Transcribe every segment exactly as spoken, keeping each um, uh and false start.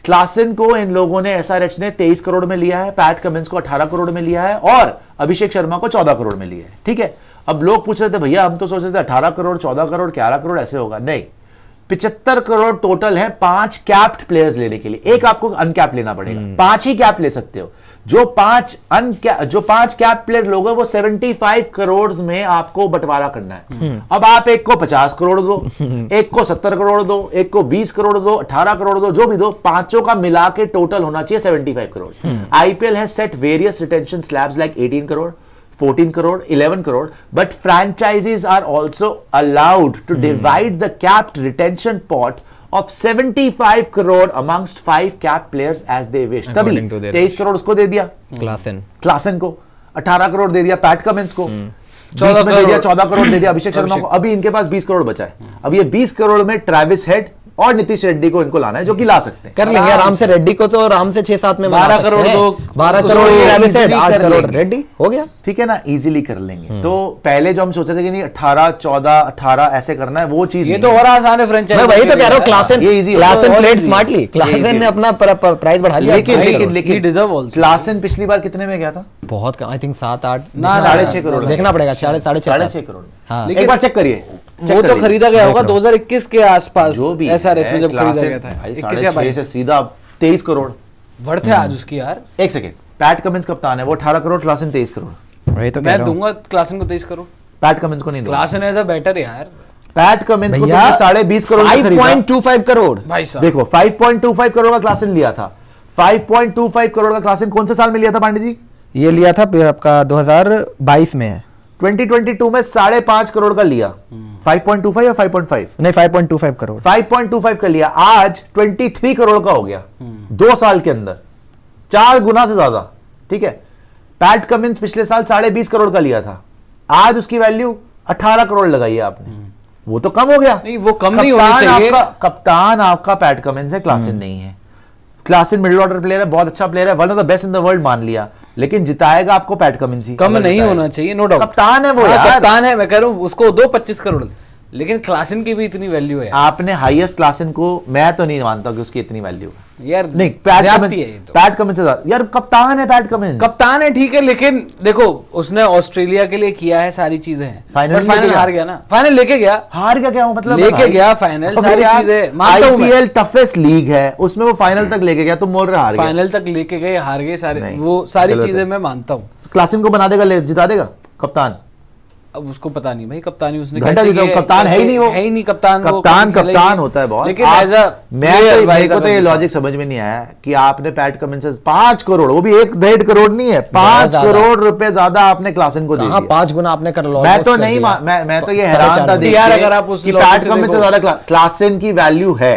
Klaasen को इन लोगों ने एसआरएच ने तेईस करोड़ में लिया है, पैट कमिंस को अठारह करोड़ में लिया है और अभिषेक शर्मा को चौदह करोड़ में लिया है। ठीक है, अब लोग पूछ रहे थे भैया हम तो सोच रहे थे अठारह करोड़ चौदह करोड़ ग्यारह करोड़ ऐसे होगा, नहीं, पिचहत्तर करोड़ टोटल है पांच कैप्ड प्लेयर्स लेने के लिए। एक आपको अनकैप लेना पड़ेगा, पांच ही कैप ले सकते हो। जो पांच अनकैप जो पांच कैप प्लेयर लोग हैं वो पचहत्तर करोड़ में आपको बंटवारा करना है। अब आप एक को पचास करोड़ दो, एक को सत्तर करोड़ दो, एक को बीस करोड़ दो, अठारह करोड़ दो, जो भी दो, पांचों का मिला के टोटल होना चाहिए पचहत्तर crore. IPL has set various retention slabs like अठारह crore, fourteen crore, eleven crore, but franchises are also allowed to hmm. divide the capped retention pot of seventy-five crore amongst five cap players as they wish. तभी तेईस करोड़ उसको दे दिया Klaasen Klaasen को, अठारह करोड़ दे दिया PAT Cummins को, चौदह में दे दिया चौदह करोड़ दे दिया अभिषेक शर्मा को। अभी इनके पास बीस करोड़ बचा है। अब ये बीस करोड़ में ट्रेविस हेड और नीतीश रेड्डी को इनको लाना है, जो कि ला सकते हैं, कर लेंगे आराम से। रेड्डी को तो आराम से छह सात में बारह करोड़ दो, बारह करोड़ आठ करोड़ रेड्डी हो गया, ठीक है ना, इजीली कर लेंगे। तो पहले जो हम सोचे थे कि नहीं अठारह चौदह अठारह ऐसे करना है, वो चीज ये तो और आसान है फ्रेंचाइजी। मैं वही तो कह रहा हूं, Klaasen Klaasen played smartly, Klaasen ने अपना प्राइस बढ़ा दिया। लेकिन लेकिन लेकिन क्लासन पिछली बार कितने में गया था? बहुत, आई थिंक सात आठ साढ़े छह करोड़ देखना पड़ेगा, साढ़े साढ़े साढ़े छह करोड़। एक बार चेक करिए, वो तो खरीदा गया होगा दो हज़ार इक्कीस के आसपास, जो भी एसआरएच में जब खरीदा गया था इक्कीस या बाईस से सीधा तेईस करोड़ बढ़ते आज उसकी। यार एक सेकंड, पैट कमिंस कप्तान है, वो अठारह करोड़, क्लासन तेईस करोड़। वही तो मैं दूंगा क्लासन को तेईस करोड़, पैट कमिंस को नहीं दूंगा। क्लासन एज अ बेटर यार, पैट कमिंस को साढ़े बीस करोड़ पाँच पॉइंट दो पाँच करोड़ भाई साहब। देखो पाँच पॉइंट दो पाँच करोड़ का क्लासन लिया था, पाँच पॉइंट दो पाँच करोड़ का क्लासन कौन से साल में लिया था पांडे जी? ये लिया था आपका दो हज़ार बाईस में है, दो हज़ार बाईस में साढ़े पांच करोड़ का लिया, पाँच पॉइंट दो पाँच या पाँच पॉइंट पाँच? नहीं पाँच पॉइंट दो पाँच करोड़, पाँच पॉइंट दो पाँच का लिया, आज तेईस करोड़ का हो गया दो साल के अंदर, चार गुना से ज्यादा। ठीक है, पैट कमिंस पिछले साल साढ़े बीस करोड़ का लिया था, आज उसकी वैल्यू अठारह करोड़ लगाई है आपने, वो तो कम हो गया। नहीं वो कम नहीं होना चाहिए। आपका कप्तान आपका पैट कमिंस है, क्लासन नहीं है। क्लासन मिडिल ऑर्डर प्लेयर है, बहुत अच्छा प्लेयर है, one of the best in the world मान लिया, लेकिन जिताएगा आपको पैट कमिंस ही। कम नहीं होना चाहिए, नो डाउट, कप्तान है वो यार, यार कप्तान है, मैं कह रहा हूं उसको दो पच्चीस करोड़, लेकिन क्लासन की भी इतनी वैल्यू है। आपने हाईएस्ट क्लासन को, मैं तो नहीं मानता कि उसकी इतनी वैल्यू है यार, नहीं पैट कमिंस है, तो पैट कमिंस यार कप्तान है, पैट कमिंस कप्तान है ठीक है, लेकिन देखो उसने ऑस्ट्रेलिया के लिए किया है, सारी चीजें हैं, फाइनल फाइनल हार गया ना, फाइनल लेके गया, हार गया क्या मतलब लेके गया फाइनल, सारी चीजें। आईपीएल टफेस्ट लीग है, उसमें वो फाइनल तक लेके गया, तुम बोल रहे हार गया, फाइनल तक लेके गए हार गए सारे, वो सारी चीजें मैं मानता हूँ। क्लासन को बना देगा, जिता देगा कप्तान? अब उसको पता नहीं भाई, कप्तानी उसने घंटा जीता, कप्तान है ही नहीं, वो है ही नहीं कप्तान, कप्तान कप्तान होता है बॉस। लेकिन एज अ मैं मेरे को तो ये लॉजिक समझ में नहीं आया कि आपने पैट कमिंस से पांच करोड़, वो भी एक डेढ़ करोड़ नहीं है, पांच करोड़ रुपए ज्यादा आपने क्लासन को दे दिया, पांच गुना आपने कर लो। मैं तो नहीं, मैं मैं तो ये हैरान था देख के, अगर आप उस पैट कमिंस से ज्यादा क्लासन की वैल्यू है,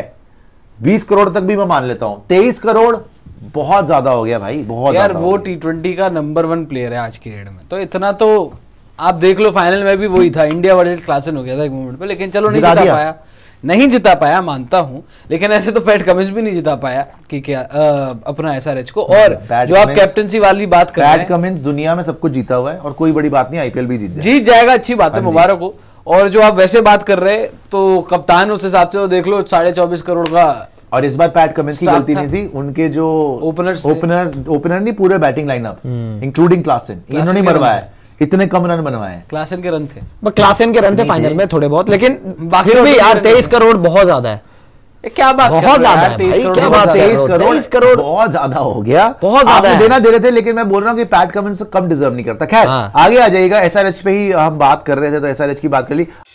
बीस करोड़ तक भी मैं मान लेता हूँ, तेईस करोड़ बहुत ज्यादा हो गया भाई, बहुत यार। वो टी ट्वेंटी का नंबर वन प्लेयर है आज की डेट में, तो इतना तो आप देख लो, फाइनल में भी वही था, इंडिया वर्सेस क्लासन हो गया था एक मोमेंट पे, लेकिन चलो नहीं जिता पाया, नहीं जिता पाया मानता हूं, लेकिन ऐसे तो पैट कमिंस भी नहीं जिता पाया कि क्या आ, अपना एसआरएच को। और जो आप कैप्टनसी वाली बात कर रहे हैं, पैट कमिंस दुनिया में सब कुछ जीता हुआ है और कोई बड़ी बात नहीं, आईपीएल भी जीत जाएगा, जीत जाएगा, अच्छी बात है, मुबारक हो। और जो आप वैसे बात कर रहे हैं तो कप्तान उस हिसाब से देख लो साढ़े चौबीस करोड़ का, और इस बार पैट कमिंस की गलती नहीं थी, उनके जो ओपनर ओपनर ओपनर नहीं पूरे बैटिंग लाइनअप इंक्लूडिंग क्लासन, इन्होंने मरवाया, इतने कम रन बनवाए, क्लासन के रन थे, क्लासन के रन थे फाइनल में थोड़े बहुत, लेकिन बाकी भी यार तेईस करोड़ बहुत ज्यादा है, क्या बात बहुत ज्यादा है भाई, क्या बात है, तेईस करोड़ बहुत ज्यादा हो गया, बहुत ज्यादा देना दे रहे थे, लेकिन मैं बोल रहा हूँ कि पैट कमिंस कम डिजर्व नहीं करता। खैर आगे आ जाएगा, एसआरएच पे ही हम बात कर रहे थे तो एसआरएच की बात कर ली।